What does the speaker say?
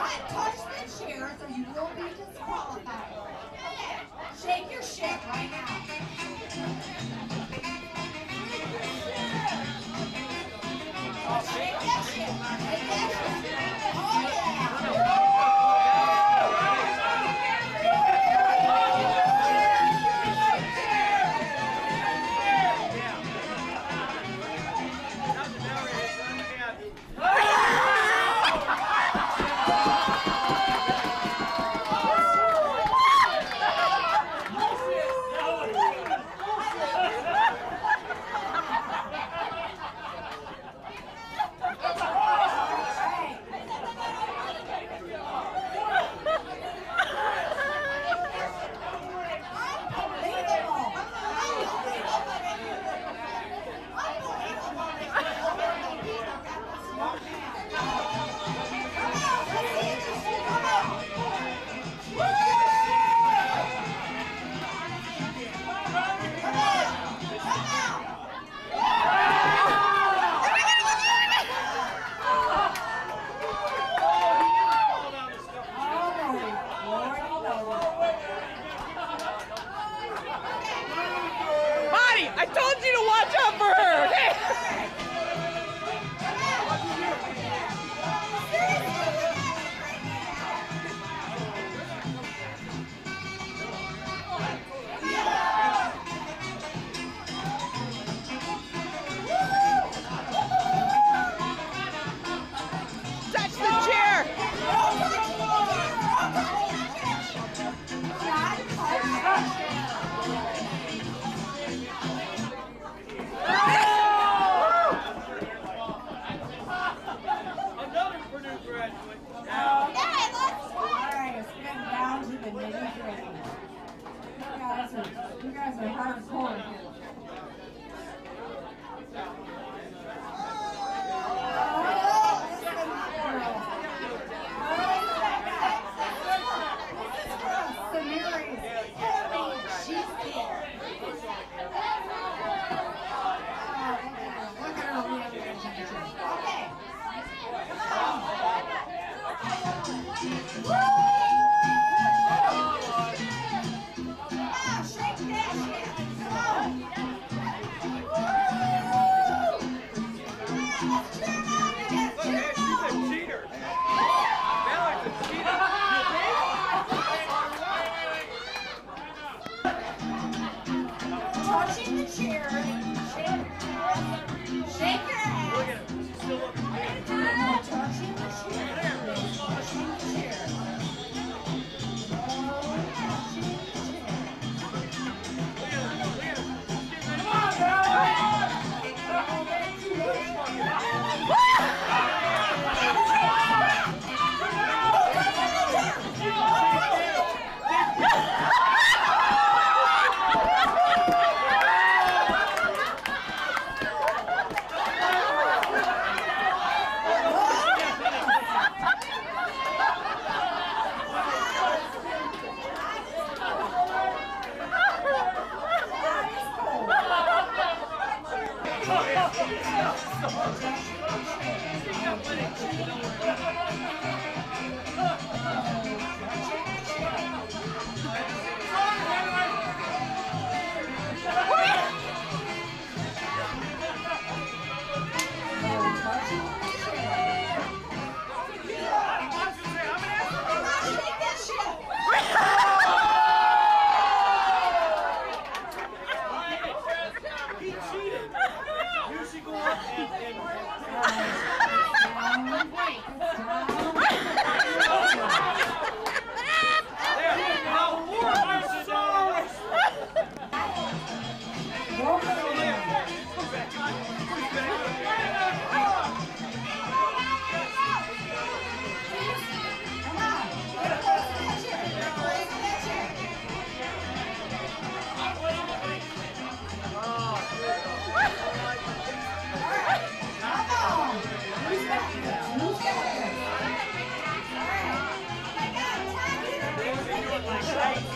not touch the chairs or you will be disqualified. Okay, shake your shit right now. Oh, shake that shit. Shake that shit. Oh, yeah. I told you to watch out for her! Touch the chair! You guys are hardcore here. Simeri. She's here. Look at her really attention. Okay. Come on. Touching the chair, shake your ass. Touching the chair, touching the chair. Right.